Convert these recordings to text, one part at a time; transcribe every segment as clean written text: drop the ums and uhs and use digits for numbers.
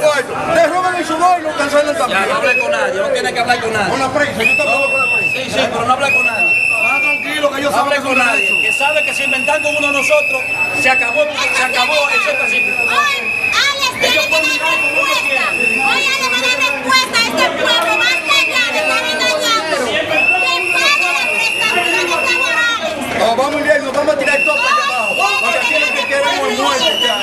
cuartos. Te roban el sudor y lo cancelan también. Ya no hable con nadie, no tiene que hablar con nadie. Con la prensa, yo tampoco con la prensa. Sí, pero no hable con nadie. Tranquilo, que yo No hable con nadie. Que sabe que si inventan con uno de nosotros, se acabó el centro cívico. Hoy Alex tiene que dar respuesta. Hoy Alex va a dar respuesta a este pueblo más allá de estar engañando. Que pague las prestaciones laborales. No, vamos bien, nos vamos a tirar todo para allá abajo. Porque aquí lo que queremos es muerte ya.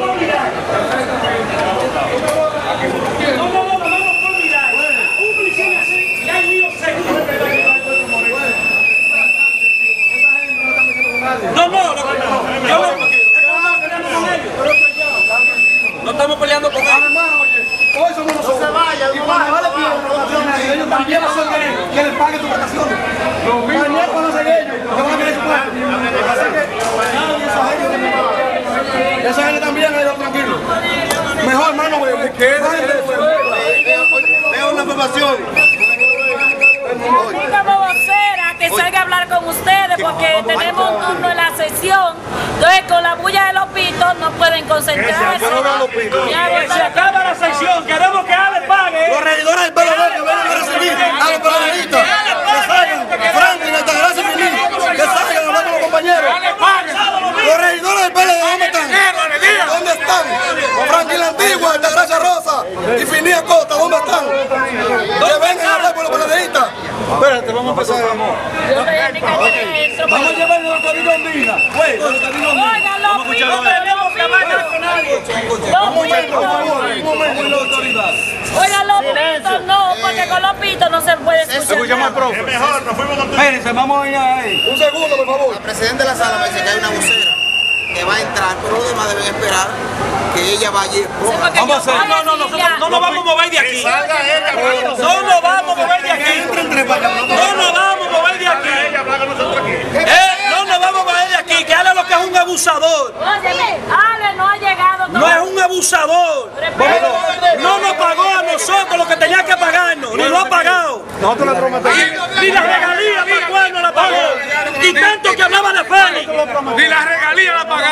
No estamos peleando con ellos. Hoy somos nosotros. Se vaya, y cuando vale ellos también van a hacer que les paguen sus vacaciones. Mañana van a hacer ellos, que van a tener su plata. Esa gente también ha ido tranquilo. Mejor, hermano, veo una información. Como vocera, que salga a hablar con ustedes porque tenemos un turno en la sesión. Entonces, con la bulla de los pitos no pueden concentrarse. Se acaba la sesión, queremos que Ale pague. Los regidores del PLD que vengan a recibir a los periodistas. Que salgan, Franklin, Altagracia Fini, que salgan a hablar con los compañeros. Los regidores del PLD, ¿dónde están? ¿Dónde están? Franklin la Antigua, Altagracia Rosa y Fini Acosta, ¿dónde están? Que vengan a hablar con los periodistas. Espérate, vamos a empezar, amor. Vamos a llevarle la cabina andina. Oigan, los pitos, no tenemos que hablar con nadie. Oigan, los pitos no, porque con los pitos no se puede escuchar. Escuchamos al profe. Mejor, nos fuimos con espérense, vamos a ir ahí. Un segundo, por favor. El presidente de la sala me dice que hay una vocera que va a entrar, pero los demás deben esperar que ella vaya. Vamos a hacer. No nos vamos a mover de aquí. No nos vamos a mover de aquí. No nos vamos a mover de aquí. No nos vamos a mover de aquí. Que Ale lo que es un abusador. Ale no ha llegado. No es un abusador. No nos pagó a nosotros lo que tenía que pagarnos. Ni lo ha pagado. Nosotros le prometemos. Ni la regalía Pascual no la pagó. Y tanto que hablaba de Félix. Ni la regalía la ha pagado.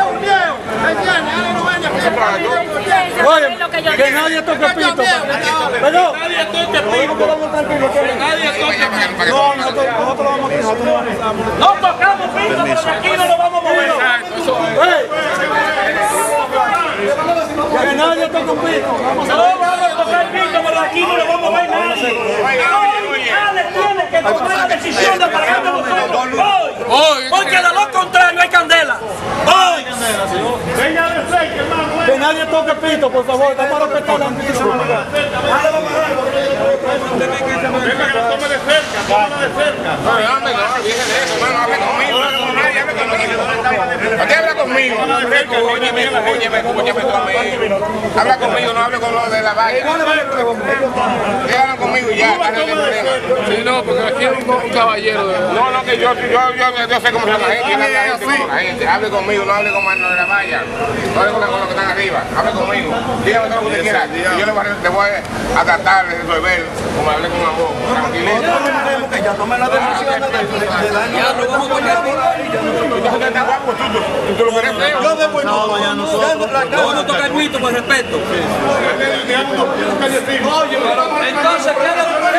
Oye, que nadie toque pito. Pero Nadie toque pito. no, nosotros vamos a tirar. No tocamos pito, pero de aquí no lo vamos a mover. Que nadie toque un pito. No vamos a tocar pito, pero de aquí no lo vamos a mover nadie. Ale tiene que tomar la decisión de pagarnos nosotros hoy. Porque de lo contrario hay candela. Hoy. Que nadie toque pito, por favor. Vamos a respetar la institución. Habla conmigo, habla conmigo, no hable con los de la valle. Hablan conmigo ya. Sí, no, porque aquí es un caballero. No, que yo sé cómo son la gente, hable conmigo, no hable con manos de la valla. No hable con los que están arriba, hable conmigo. Dígame todo lo que usted quiera. Y yo le voy a tratar de resolver, como hablé con amor, tranquilito. Que ya tomen la decisión de daño. Ya lo vamos a poner por ahí. ¿Tú lo querés feo? Yo después no, No vamos a tocar pito por respeto. Entonces, ¿qué es lo que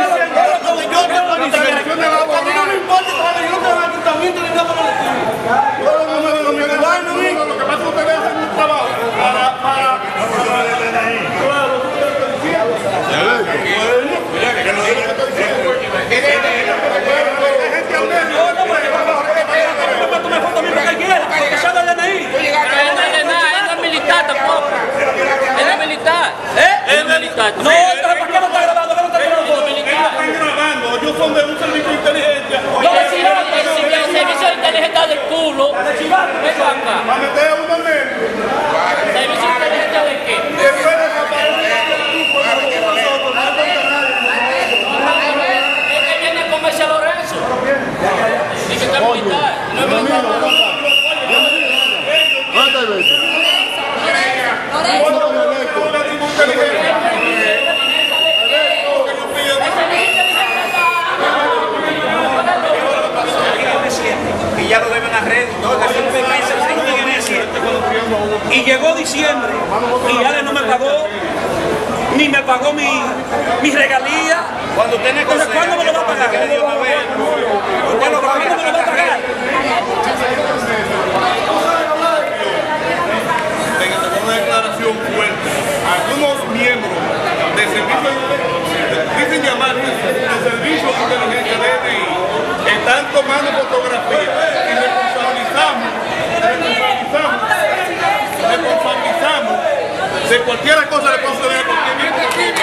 no, ¿para qué no está grabando? ¿Qué no está grabando? Están grabando, ellos son de un servicio de inteligencia. El servicio de inteligencia del culo. Vengo acá. ¿Va a meter a uno menos? ¿Servicio de inteligencia de qué? Es que viene a comerse a Lorenzo. Y que está militar. No es militar. Y ya lo deben a red, y llegó diciembre y Ale no me pagó. ni me pagó mi regalía. Cuando tiene que Entonces, ¿cuándo me lo va a pagar? ¿Cuándo me lo va a pagar? Una declaración fuerte. Algunos miembros del servicio dicen llamarse el servicio de inteligencia DNI están tomando fotografías y responsabilizamos de cualquier cosa le puede suceder a cualquier miembro.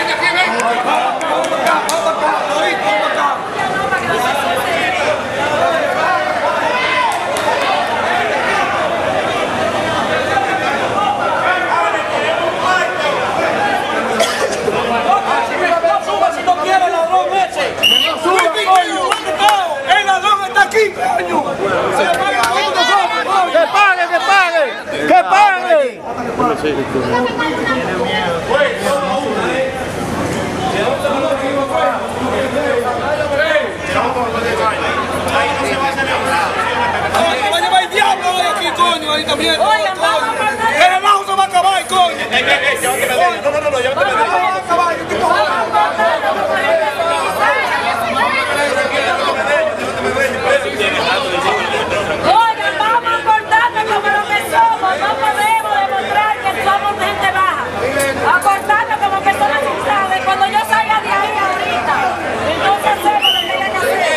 ¡El ladrón está aquí, coño! ¡Que pague, que pague! ¡Que pague! Va a llevar el diablo hoy aquí, coño, ahí también. Oigan, vamos a perder. El relajo se va a acabar, coño. Oigan, vamos a portarnos como lo que somos. No podemos demostrar que somos gente baja. A portarnos como que son las amistades. Cuando yo salga de ahí ahorita, entonces hacemos lo que hay que hacer.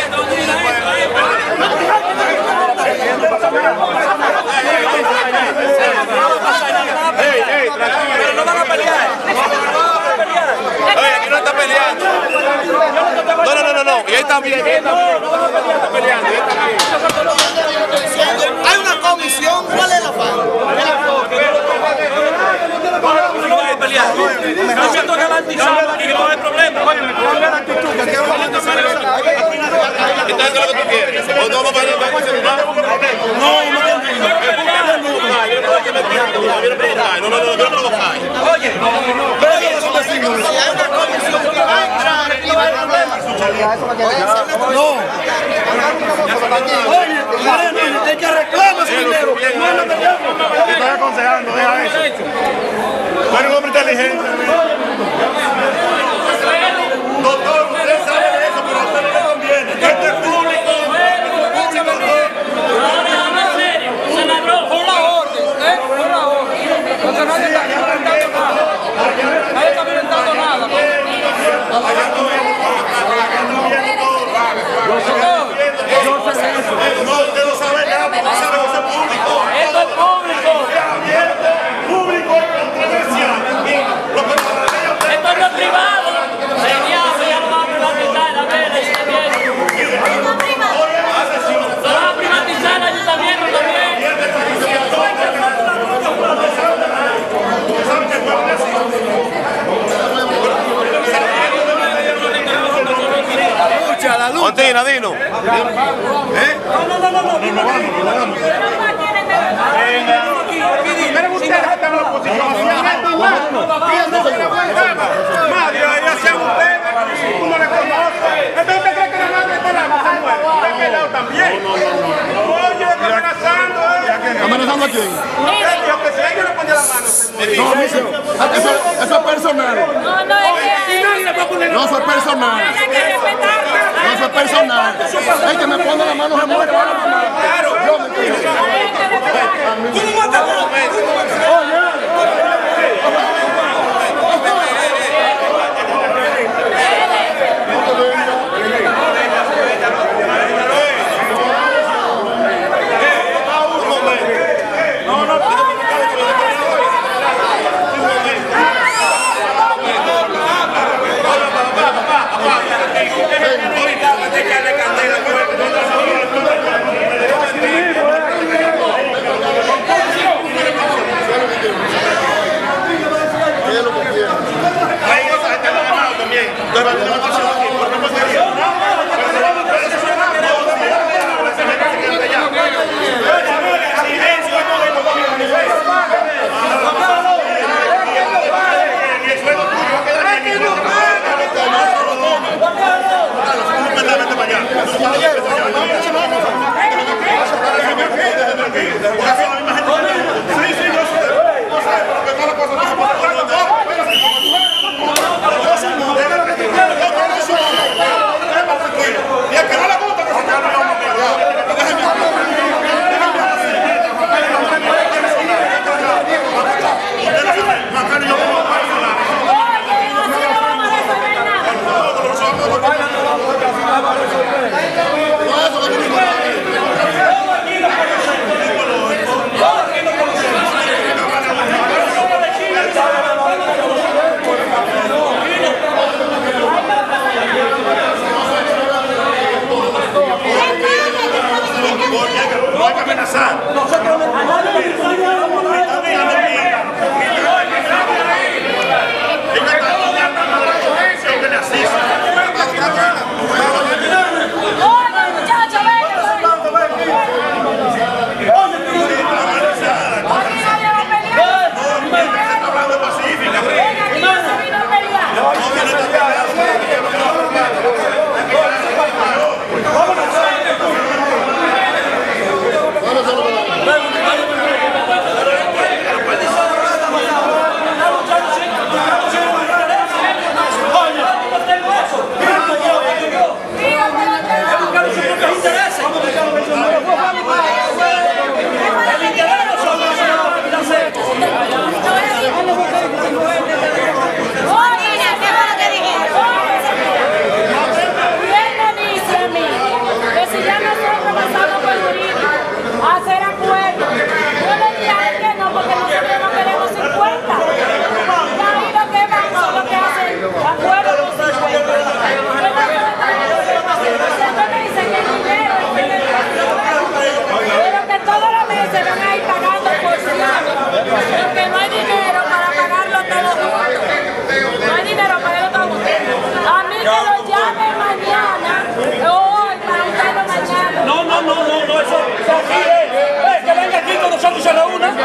Pero no van a pelear. Oye, aquí no está peleando. No. Y él también. Hay una comisión, ¿cuál es la falta? No van a pelear. Me siento garantizado aquí que no hay problema. Entonces, ¿qué es lo que tú quieres? ¿O no vamos a ir a un celular? Oye, No. Oye, el que reclama su dinero. Te estoy aconsejando, deja eso. Tú eres un hombre inteligente. Doctor, usted sabe de eso, pero a usted no le conviene. Este es público. Se labró. Por la orden, por la orden. Porque nadie está violentando nada. Nadie está violentando nada. No, usted no sabe nada, porque usted sabe que es público. Esto es público. Público controversial. Esto no es privado. Señor, ya no va a privatizar la vela y está bien. Se va a privatizar el ayuntamiento también. Montina, Dino. ¿Amenazando a quién? No, eso es personal. No, es que No, eso es personal. hay que respetarlo. No, eso es personal. El que me pone la mano se muere. Yo me quiero. Sí, yo sé. Yo sé, porque todas las cosas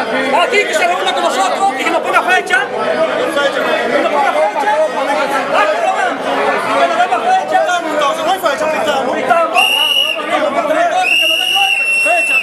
aquí que se reúna con nosotros y que nos ponga fecha. Que nos ponga fecha. Que nos demos fecha. Entonces no hay fecha, pintamos. Entonces que nos den fecha.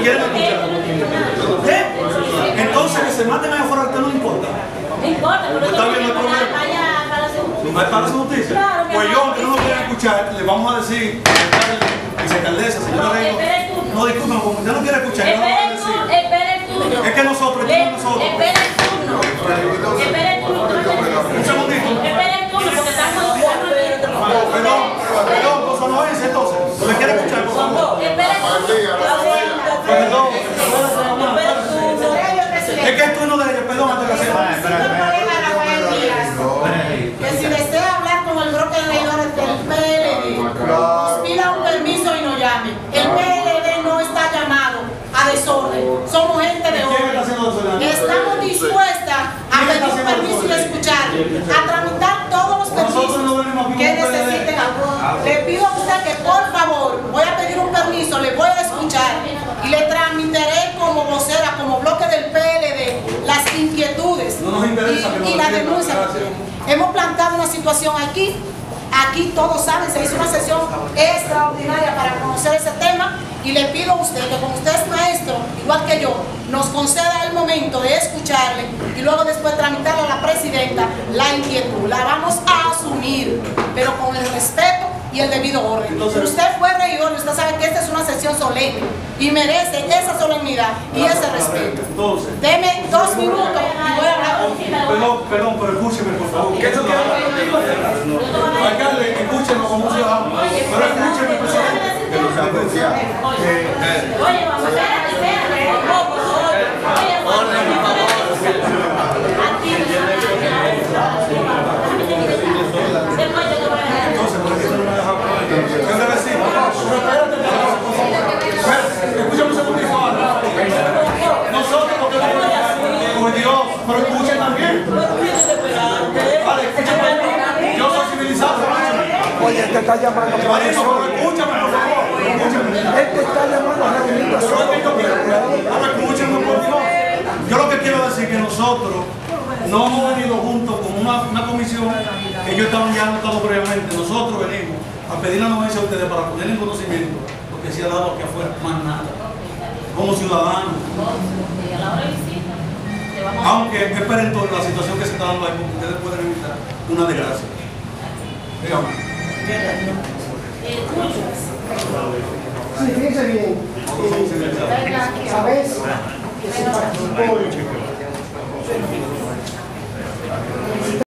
quieren escuchar. Entonces que se maten allá afuera, a usted no le importa. No importa, pero ¿Está bien el problema? ¿No es para su noticia? Pues yo, aunque no lo quieran escuchar, le vamos a decir, vicealcaldesa, señora Rego, no disculpen, como usted no quiere escuchar, no lo voy a decir. Espere el turno. Es que nosotros, Espere el turno. Espere el turno. Un segundito. Espere el turno porque estamos Perdón, cosa no es entonces. ¿No le quiere escuchar, por favor? Espere el turno. Perdón. Es que el turno de ella, perdón, antes de hacer. Que si desea hablar con el bloque de regidores del PLD, nos pida un permiso y nos llame. El PLD no está llamado a desorden. Somos gente de orden. Estamos dispuestas a pedir un permiso y escuchar, a tramitar todos los permisos que necesiten. Le pido a usted que por favor, voy a pedir un permiso, le voy a escuchar y le transmitiré como vocera, como bloque del PLD, las inquietudes y la denuncia. Hemos planteado una situación aquí. Aquí todos saben, se hizo una sesión extraordinaria para conocer ese tema y le pido a usted que como usted es maestro, igual que yo, nos conceda el momento de escucharle y luego después tramitarle a la presidenta la inquietud. La vamos a asumir, pero con el respeto y el debido orden. Usted fue regidor y usted sabe que esta es una sesión solemne y merece esa solemnidad y ese respeto. Deme 2 minutos y voy a hablar con usted. Perdón, pero escúcheme, por favor. ¿Qué es lo que alcalde, escúchenos como un ciudadano. Pero escúcheme, presidente. Oye, vamos, espérate. Orden, por favor. Escúchame un segundito ahora. Nosotros, por Dios, pero escuchen también. Vale, escúchame. Yo soy civilizado. Oye, te está llamando. Escúchame, por favor. Él te está llamando a reunir. Escúchame, por Dios. Yo lo que quiero decir es que nosotros no hemos venido juntos con una comisión que ellos estaban ya anotados previamente. Nosotros venimos a pedir la anuencia a ustedes para poner en conocimiento lo que se ha dado aquí afuera, más nada, como ciudadanos. Aunque esperen toda la situación que se está dando ahí, porque ustedes pueden evitar una desgracia. Dígame. Sí, fíjense bien. Sabes que se participó